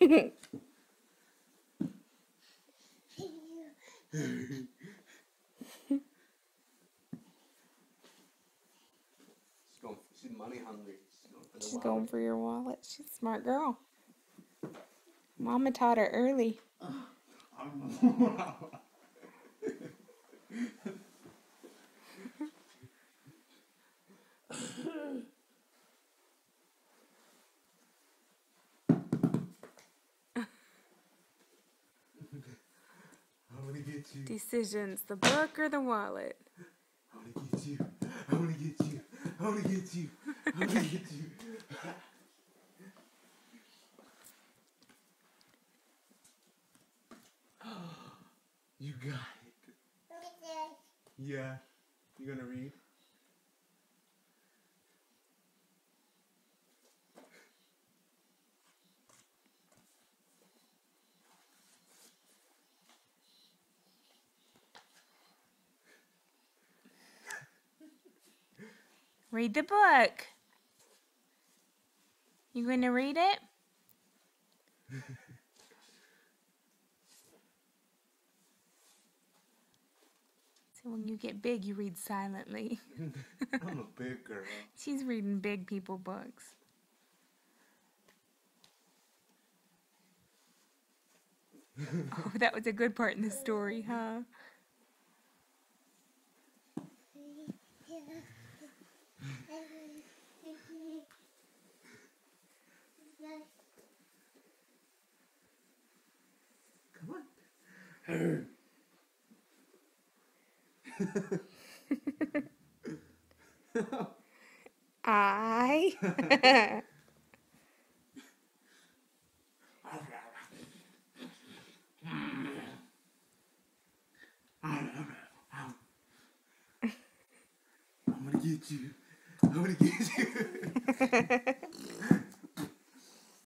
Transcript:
She's money hungry. She's going for your wallet. She's a smart girl. Mama taught her early. I'm gonna get you. Decisions, the book or the wallet? I'm gonna get you. I'm gonna get you. I'm gonna get you. I'm gonna get you. You got it. Yeah. You gonna read? Read the book. You going to read it? So when you get big, you read silently. I'm a big girl. She's reading big people books. Oh, that was a good part in the story, huh? Come on. I. I'm gonna get you. I'm gonna get you.